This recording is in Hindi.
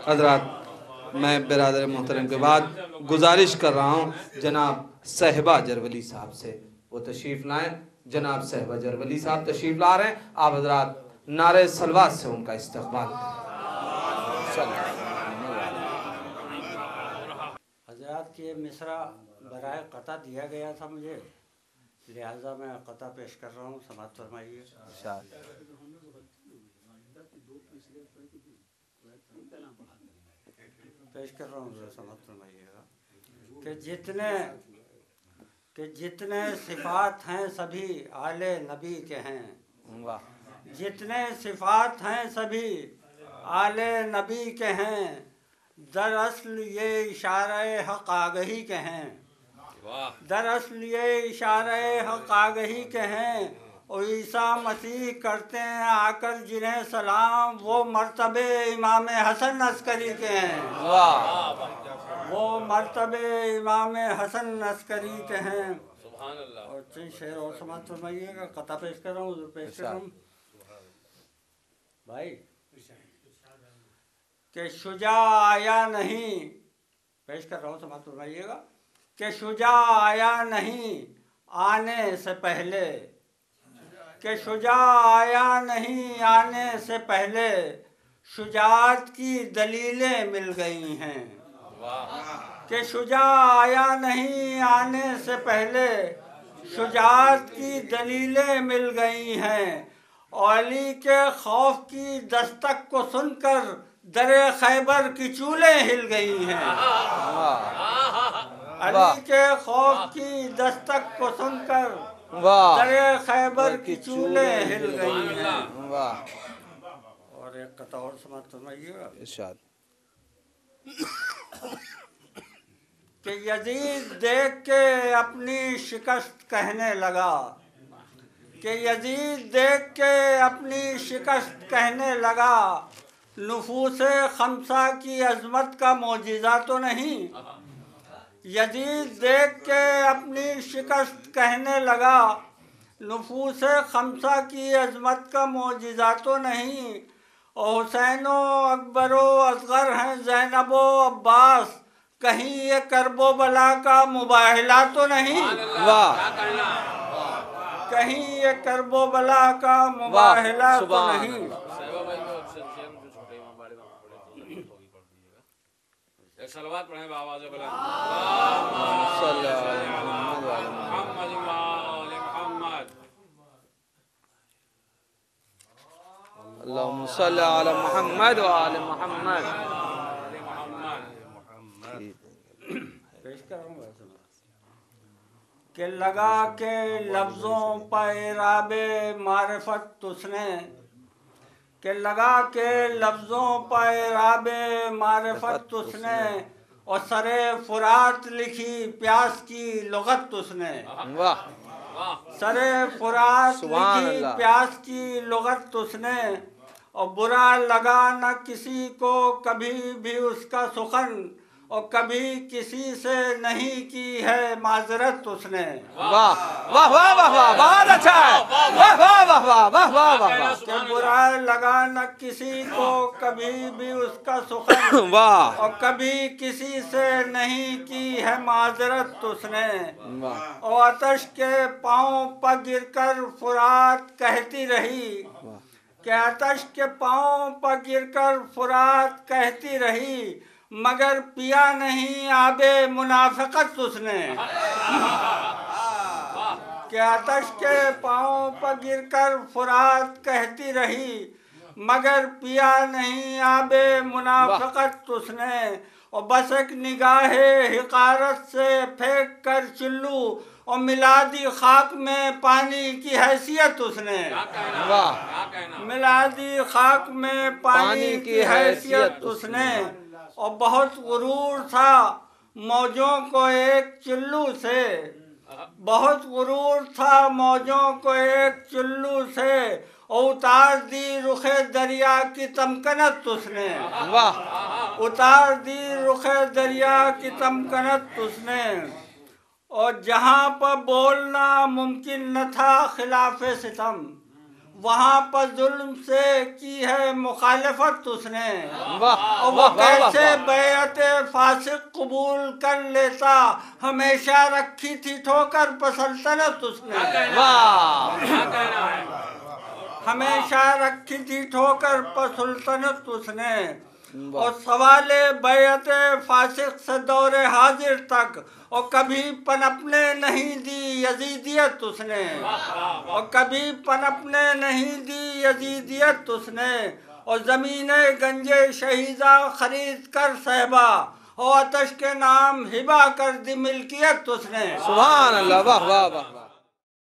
हज़रात मैं बिरादर मोहतरम के बाद गुजारिश कर रहा हूँ जनाब सहबा जरवली साहब से वो तशरीफ़ लाएँ। जनाब सहबा जरवली साहब तशरीफ़ ला रहे हैं। आप हज़रात नारे सलवात से उनका इस्तकबाल करें। हज़रात के मिसरा बराए क़ता दिया गया था मुझे, लिहाजा मैं क़ता पेश कर रहा हूँ, समाअत फरमाइए। पेश कर रहा हूँ, समाअत फरमाइएगा कि जितने सिफ़ात हैं सभी आले नबी के हैं। जितने सिफ़ात हैं सभी आले नबी के हैं, दरअसल ये इशारे हक़ आगही के हैं। दरअसल ये इशारे हक़ आगही के हैं। और ईसा मसीह करते हैं आकर जिन्हें सलाम, वो मर्तबे इमाम हसन अस्करी के हैं। वो मर्तबे इमाम हसन अस्करी के हैं। और शेर और समाअत फरमाइएगा। क़ता पेश कर रहा हूँ, पेश कर रहा हूँ भाई। कि शुजा आया नहीं, पेश कर रहा हूँ, समाअत फरमाइएगा। कि शुजा आया नहीं आने से पहले, कि शुजा आया नहीं आने से पहले, शुजाअत की दलीलें मिल गई हैं। कि शुजा आया नहीं आने से पहले, शुजाअत की दलीलें मिल गई हैं। और अली के खौफ की दस्तक को सुनकर दरे खैबर की चूलें हिल गई हैं। अली के खौफ की दस्तक को सुनकर दरे खैबर की चूलें हिल गई हैं। और एक क़ता और समाअत फरमाइएगा। इरशाद। कि यजीद देख के अपनी शिकस्त कहने लगा। कि यजीद देख के अपनी शिकस्त कहने लगा, नुफूस खमसा की अज़मत का मौजिज़ा तो नहीं। यजीद देख के अपनी शिकस्त कहने लगा, नुफूस खमसा की अज़मत का मौजिज़ा तो नहीं। और हुसैनो अकबरो असगर हैं ज़ैनबो अब्बास, कहीं ये करबो बला का मुबाहिला तो नहीं। कहीं ये करबो बला का मुबाहिला तो नहीं। सलवात पढ़ें आवाज़ बुलंद। अल्लाहुम्मा सल्ली अला मुहम्मद व आले मुहम्मद। कि लगा के लफ्ज़ों पर इराबे मारिफत उसने, कि लगा के लफ्ज़ों पर इराबे मारिफत उसने, और सरे फुरात लिखी प्यास की लुग़त उसने। सरे फुरात लिखी प्यास की लुग़त उसने। और बुरा लगा न किसी को कभी भी उसका सुखन, और कभी किसी से नहीं की है माजरत उसने। वाह वाह वाह वाह वाह, बहुत अच्छा है। वाह वाह वाह वाह वाह वाह वाह। कि बुरा लगा न किसी को कभी भी उसका सुखन, वाह, और कभी किसी से नहीं की है माजरत उसने। और आतश के पाँव पर गिरकर फुरात कहती रही, कि आतश के पाँव पर गिरकर फुरात कहती रही, मगर पिया नहीं आबे मुनाफिकत उसने। कि आतश के पाँव पर गिरकर फुरात कहती रही, मगर पिया नहीं आबे मुनाफिकत उसने। और बस एक निगाहे हिकारत से फेंक कर चुल्लू, और मिला दी खाक में पानी की हैसियत उसने। मिला दी खाक में पानी की हैसियत उसने। और बहुत गुरूर था मौजों को एक चुल्लू से, बहुत गुरूर था मौजों को एक चुल्लू से, और उतार दी रुखे दरिया की तमकनत उसने। उतार दी रुखे दरिया की तमकनत उसने। और जहाँ पर बोलना मुमकिन न था खिलाफ सितम, वहाँ पर जुल्म से की है मुखालफत उसने। वाह और वो वाह वाह वाह कैसे बैअत फासिक कबूल कर लेता, हमेशा रखी थी ठोकर पर सल्तनत उसने। वाह क्या कहना है? हमेशा रखी थी ठोकर पर सुल्तानत उसने। और सवाले बैअत फासिक से दौरे हाजिर तक और कभी पनपने नहीं दी यजीदियत उसने। और कभी पनपने नहीं दी यजीदियत उसने। और ज़मीने गंजे शहीदा खरीद कर सहबा और आतश के नाम हिबा कर दी मिल्कियत उसने। सुभान अल्लाह, वाह वाह वाह।